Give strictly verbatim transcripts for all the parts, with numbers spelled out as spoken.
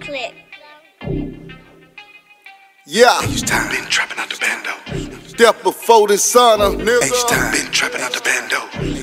Click. Yeah, H-Time been trapping out the bando. step before the sun, uh, H-Time been trapping out the bando.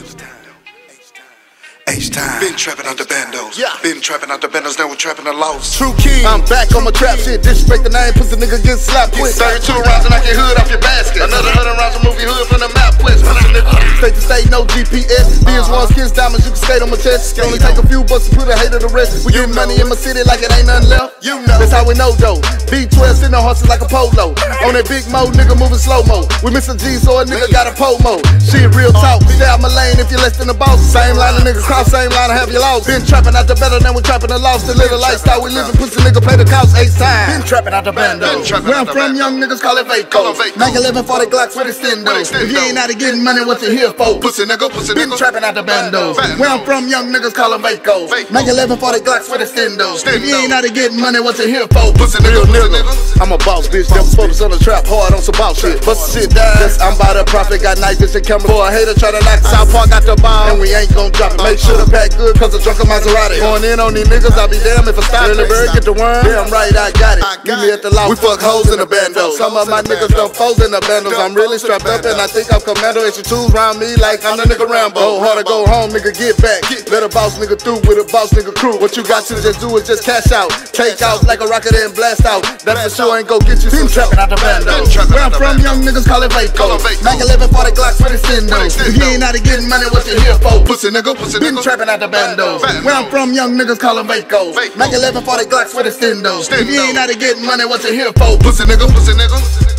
H-Time been trapping out the bandos. Yeah. Been trapping out the bandos, now we're trapping the lost. True King. I'm back on my trap shit. Disrespect the name, pussy nigga get slapped quick. thirty-two rounds and knock your hood off your basket. Another hundred rounds will move your hood from the map west. State to state, no G P S. These ones, kids, diamonds, you can skate on my chest. Only take a few bucks to put a hater to rest. We getting money in my city like it ain't nothing left. You know. That's how we know though. B twelve sitting on horses like a polo. On that big mo, nigga moving slow mo. We miss a G, so a nigga got a pomo. Shit real talk. Stay out my lane if you less than the boss. Same line of niggas cross, same line of have you lost. Been trapping out the better than we trapping the lost. The little lifestyle we living, pussy nigga play the couch eight times. Been trapping out the bando. Where I'm from, young niggas call it Vaco. Mac eleven forty Glocks with extendo. If you ain't out of getting money, what you here for? Pussy nigga, pussy Been nigga. trapping out the bando. Where I'm from, young niggas call them Vaco. Mac eleven forty Glocks with extendo. If you ain't out of getting money, what you here for? Pussy nigga, pussy nigga. I'm a boss, bitch. Never focus on the trap, hard on some boss shit. Bust the shit down. I'm by the profit, got night vision camera. For a hater try to knock South Park out the ball, and we ain't gon' drop it. Make sure the pack good, cause the drunken Maserati. Going in on these niggas, I'll be damn if I stop. Early bird get the worm. Damn right, I got it. Meet me at the loft. We fuck hoes in the bando. Some of my niggas don't foes in the bandos. I'm really strapped up and I think I'm commando. It's your tools round me like I'm the nigga Rambo. Go hard to go home, nigga, get back. Let a boss nigga through with a boss nigga crew. What you got to just do is just cash out. Take out like a rocket and blast out. That for sure ain't go get you some trapping out the bando. Where I'm from, young niggas call it Vaco. Mac eleven forty Glocks with extendo. If you ain't out of getting money, what you here for? Pussy nigga, pussy Been nigga. trapping out the bando. Where I'm from, young niggas call them Vaco. Mac eleven forty Glocks with extendo. If you ain't out of getting money, what you here for? Pussy nigga, pussy nigga.